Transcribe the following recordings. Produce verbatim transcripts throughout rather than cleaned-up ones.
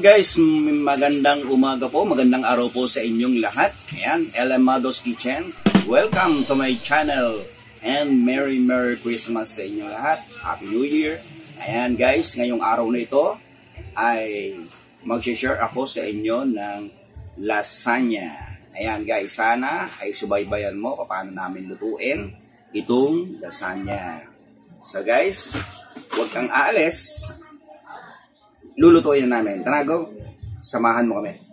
guys, magandang umaga po, magandang araw po sa inyong lahat. Ayan, El Amado's Kitchen. Welcome to my channel and Merry Merry Christmas sa inyong lahat. Happy New Year. Ayan guys, ngayong araw na ito ay mag-share ako sa inyo ng lasagna. Ayan guys, sana ay subaybayan mo paano namin lutuin itong lasagna. So guys, huwag kang aalis. Lulutuin na namin. Tara, go. Samahan mo kami.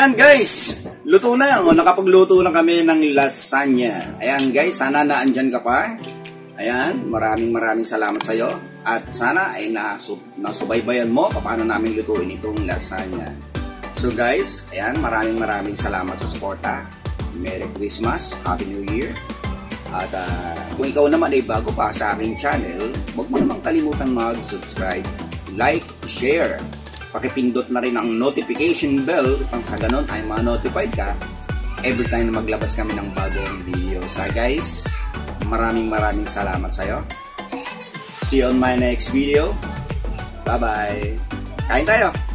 Ayan guys, luto na. O, nakapagluto na kami ng lasagna. Ayan guys, sana naandyan ka pa. Ayan, maraming maraming salamat sa iyo. At sana ay nasub nasubaybayan mo paano namin lutuin itong lasagna. So guys, ayan, maraming maraming salamat sa suporta. Merry Christmas, Happy New Year. At uh, kung ikaw naman ay bago pa sa aking channel, huwag mo namang kalimutan mag-subscribe, like, share. Pakipindot na rin ang notification bell pang sa ganun ay ma-notified ka every time na maglabas kami ng bagong video. So guys, maraming maraming salamat sa iyo. See you on my next video. Bye bye. Kain tayo.